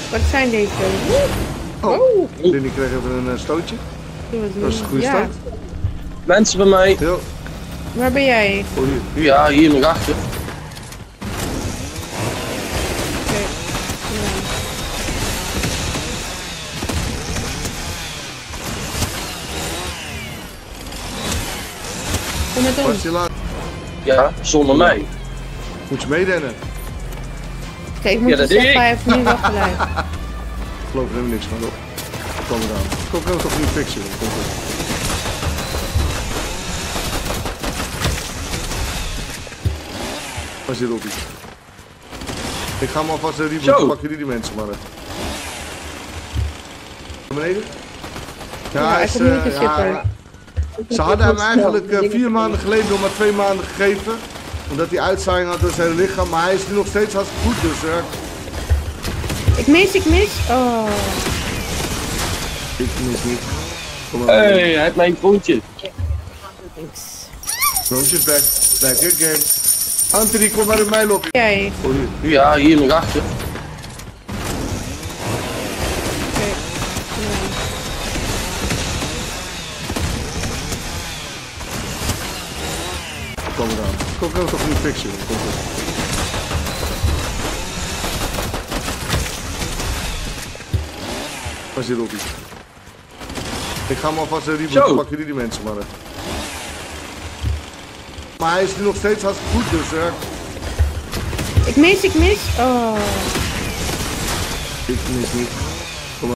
Wat zijn deze? Oh, Lindy kreeg even een stootje. Dat is een goede start. Mensen bij mij. Ja. Waar ben jij? Oh, hier. Ja, hier nog achter. Oké. Ja. Kom met Wat ons. is je laat? Ja, zonder mij. Moet je meerennen? Kijk, ik moet Ja, dus dat zeggen, deed hij heeft nu weggeleid. Ik geloof er helemaal niks van op. Kom eraan. Kom, kan het toch niet fixen? Komt goed. Waar zit Robbie? Ik ga hem alvast reboot, dan pakken die mensen maar. Naar beneden? Ja, hij ik is, heb niet de zipper. ze hadden hem eigenlijk 4 maanden geleden nog maar 2 maanden gegeven. Omdat hij uitzaaiing had door zijn lichaam, maar hij is nu nog steeds hartstikke goed, dus Ik mis. Oh. ik mis niet. Kom maar. Hé, hij heeft mijn kroontje. Niks. Roontjes back. Back again. Anthony, kom maar in mijn lobby. Jij. Oh, hier. Ja, hier nog achter. Oké. Ja. Kom eraan. Kom, kan het toch niet fixen? Komt goed. Waar zit Robbie? Ik ga hem alvast reboot, dan pakken die mensen maar. Maar hij is nu nog steeds hartstikke goed, dus Ik mis. Oh. ik mis niet.